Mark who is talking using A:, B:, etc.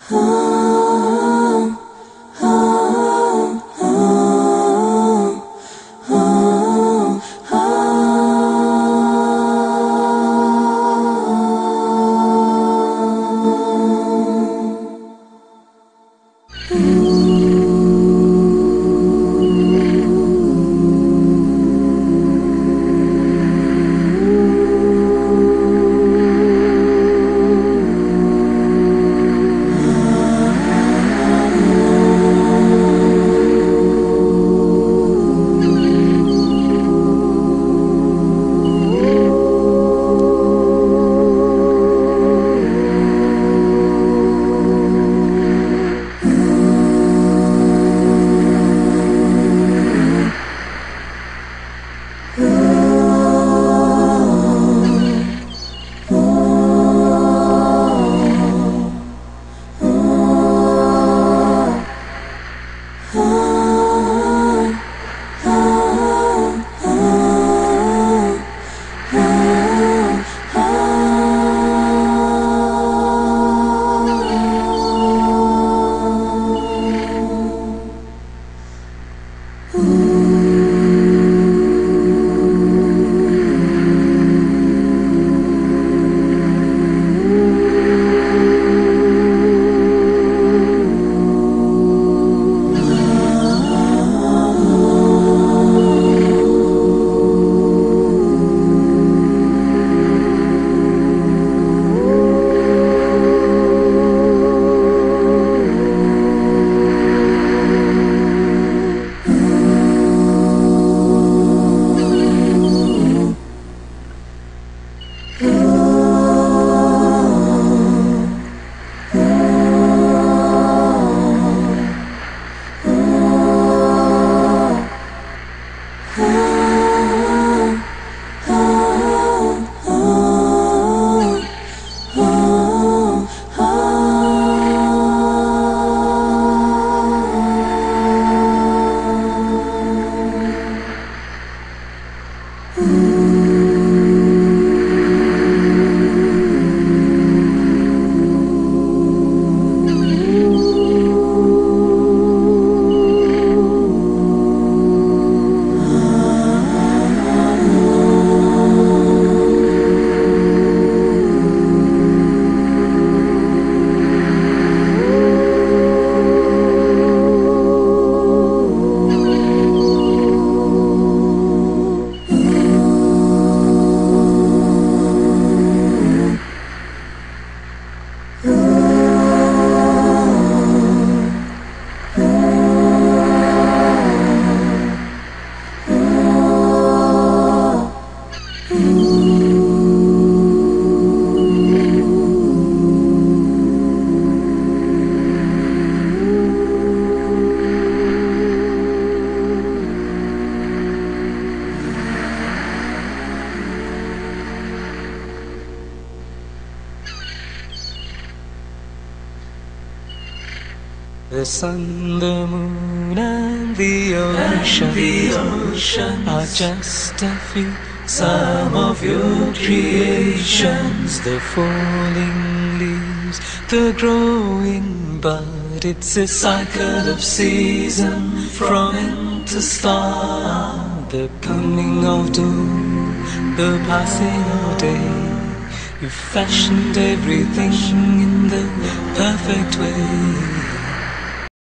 A: The sun, the moon and the ocean are just a few, some of your creations. The falling leaves, the growing bud, it's a cycle of season from end to start. The coming of dawn, the passing of day, you fashioned everything in the perfect way.